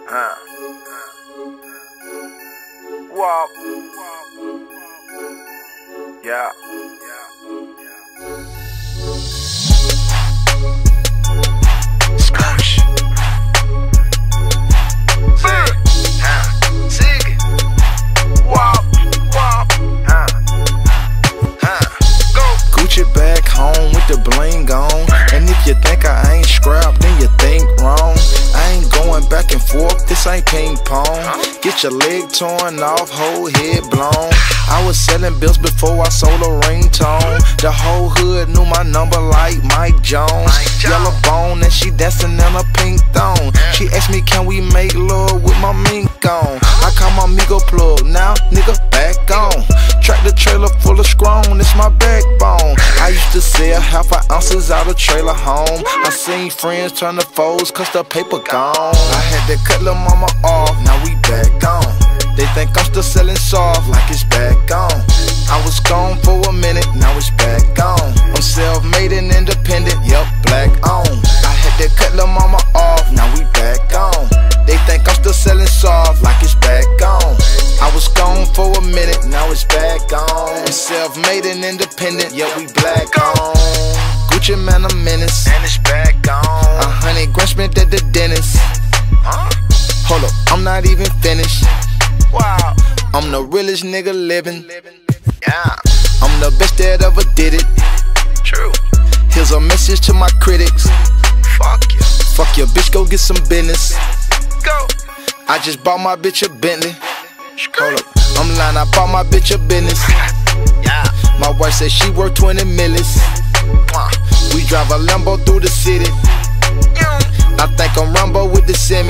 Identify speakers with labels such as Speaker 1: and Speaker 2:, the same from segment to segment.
Speaker 1: Wop. Yeah. Splash. Zig. Wop. Wop. Go.
Speaker 2: Gucci back home with the bling on. And if you think I ain't scrapped, then you think wrong. I ain't going back and forth, this ain't ping pong. Get your leg torn off, whole head blown. I was selling bills before I sold a ringtone. The whole hood knew my number like Mike Jones. Yellow bone and she dancing in a pink thong. She asked me, can we make love with my mink on? I call my Migo plug, now nigga back on. Tractor trailer full of scrone, it's my backbone. I used to sell half an ounces out of trailer home. I seen friends turn to foes cause the paper gone. I had to cut lil' mama off, now we back on. They think I'm still selling soft like it's back on. I was gone for a minute, now it's back on. I'm self-made and independent, yup, black on. I had to cut lil' mama off, now we back on. They think I'm still selling soft like it's back on. I was gone for a minute, now it's back on. I'm self-made and independent, yup, we black on. Gucci man a menace,
Speaker 1: And it's back on.
Speaker 2: 100 grand spent at the dentist. Hold up, I'm not even finished.
Speaker 1: Wow.
Speaker 2: I'm the realest nigga living.
Speaker 1: Yeah.
Speaker 2: I'm the best that ever did it.
Speaker 1: True.
Speaker 2: Here's a message to my critics.
Speaker 1: Fuck you.
Speaker 2: Fuck your bitch, go get some business.
Speaker 1: Go.
Speaker 2: I just bought my bitch a Bentley. Hold up, I'm lying, I bought my bitch a business.
Speaker 1: Yeah.
Speaker 2: My wife said she worth 20 millions. We drive a Lambo through the city. I think I'm Rambo with the semi.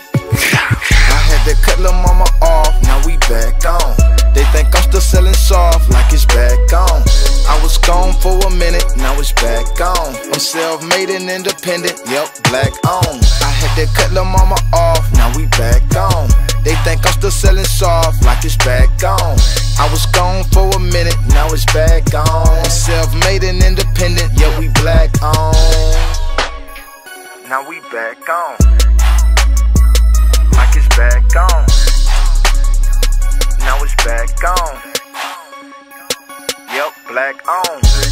Speaker 2: I had to cut lil' mama off, now we back on. They think I'm still selling soft like it's back on. I was gone for a minute, now it's back on. I'm self-made and independent, yup, black on. I had to cut lil' mama off, now we back on. They think I'm still selling soft like it's back on. I was gone for a minute, now it's back on. I'm self-made and independent, yeah, we black on.
Speaker 1: Now we back on. Like it's back on. Now it's back on. Yup, black on.